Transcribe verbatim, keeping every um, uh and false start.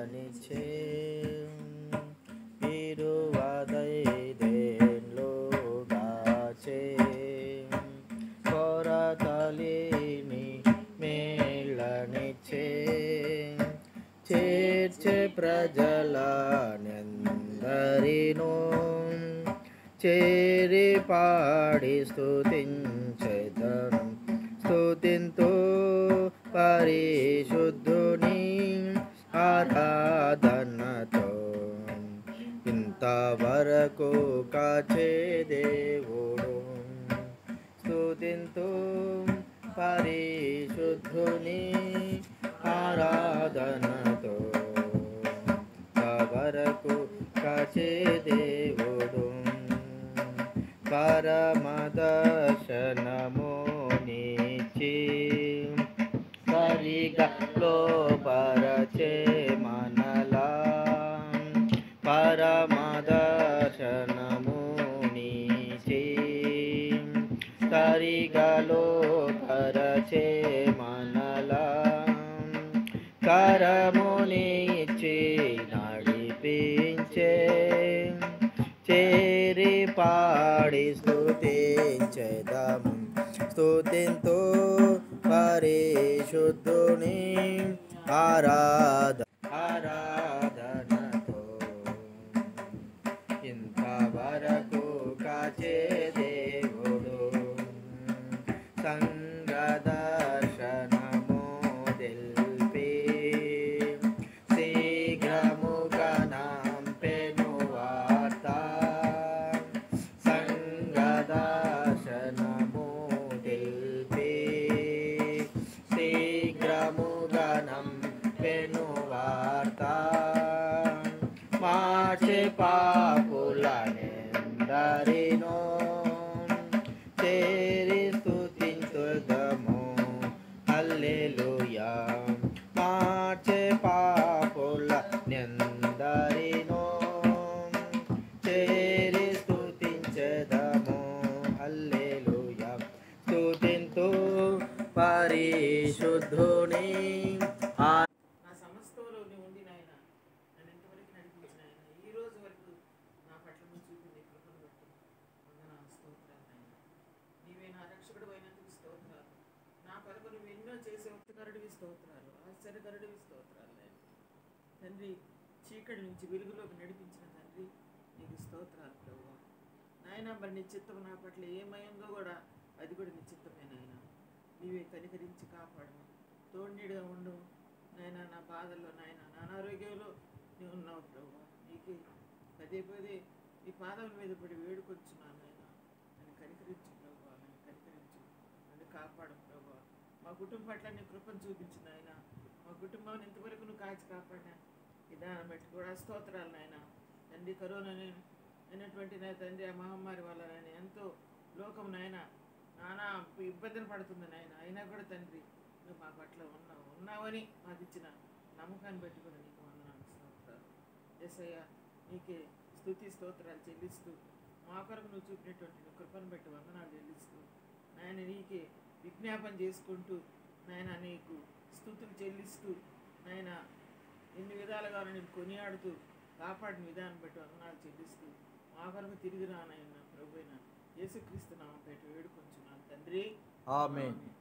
మేళ్ళనిచ్చే ఇరువదైదేండ్లుగాచే కొరతలిని మేళ్ళనిచ్చే చేర్చే ప్రజలనెందరినో చేరి పాడి స్తుతించెదను స్తుతింతు పరిశుద్ధుని ఆరాధనతో ఇంతవరకు కాచే దేవుడు స్తుతింతు పరిశుద్ధుని ఆరాధనతో ఇంతవరకు కాచే దేవుడు పరమదర్శనమునిచ్చి సరిగా లోపరచే మనలా పరమదర్శనమునిచ్చి సరిగా లోపరచే మనలా కరమునిచ్చి నడిపించే చేరి పాడి స్తుతించెదము స్తుతింతు పరిశుద్ధుని ఆరాధ ఆరాధనతో ఇంతవరకు కాచే దేవుడు సంగ దర్శనము తెల్పి శీఘ్రముగా నంపెను వార్త సంగ దర్శనము తెల్పి శీఘ్రముగా నంపెను వార్త మార్చే పాపులనెందరినో చేరి స్తుతింతుదము హల్లెలూయా మార్చే పాపులనెందరినో చేరి స్తుతించెదము హల్లెలూయా స్తుతింతు పరిశుద్ధుని నా సమస్తంలో నీ ఉండి నాయన నన్ను ఇంతవరకు నడిపించిన ఆయన ఈ రోజు వరకు నా పట్ల నువ్వు చూపింది కృపను బట్టి వందన స్తోత్రాలు నాయన నీవే నా రక్షకుడు అయినందుకు స్తోత్రాలు నా కొరకు నువ్వు ఎన్నో చేసే ఉత్తకరుడివి స్తోత్రాలు ఆశ్చర్యకరుడివి స్తోత్రాలు నాయన తండ్రి చీకటి నుంచి వెలుగులోకి నడిపించిన తండ్రి నీకు స్తోత్రాలు ప్రభువా నాయన మరి నీ చిత్తం నా పట్ల ఏమైందో కూడా అది కూడా నీ చిత్తమే నాయన నీవే కనికరించి కాపాడు తోడునీడుగా ఉండు నాయన నా బాధల్లో నాయన నా అనారోగ్యంలో నీవు ఉన్నావు ప్రభు నీకు పదే పదే నీ పాదం మీద పడి వేడుకొచ్చున్నాను నాయన నన్ను కనికరించు ప్రభు నన్ను కనికరించు నన్ను కాపాడు ప్రభు మా కుటుంబం పట్ల నీ కృపను చూపించు నాయన మా కుటుంబాన్ని ఇంతవరకు నువ్వు కాచి కాపాడినా విధానం బట్టి కూడా స్తోత్రాలు నాయన తండ్రి కరోనా అయినటువంటి నా తండ్రి ఆ మహమ్మారి వల్ల నాయన ఎంతో లోకం నాయన నానా ఇబ్బందులు పడుతుంది నాయన అయినా కూడా తండ్రి నువ్వు మా పట్ల ఉన్నావు ఉన్నావని మాకు ఇచ్చిన నమ్మకాన్ని బట్టి కూడా నీకు వందనాలు స్తోత్రాలు యేసయ్య నీకే స్తుతి స్తోత్రాలు చెల్లిస్తూ మా కొరకు నువ్వు చూపినటువంటి నీ కృపను బట్టి వందనాలు చెల్లిస్తూ నాయన నీకే విజ్ఞాపన చేసుకుంటూ నాయన నీకు స్తుతులు చెల్లిస్తూ నాయన ఎన్ని విధాలుగా నేను కొనియాడుతూ కాపాడిన విధానం బట్టి వందనాలు చెల్లిస్తూ మా కొరకు తిరిగి రానైనా ప్రభువైన యేసుక్రీస్తు నామం పేట వేడుకొంచున్నాను తండ్రి ఆమేన్.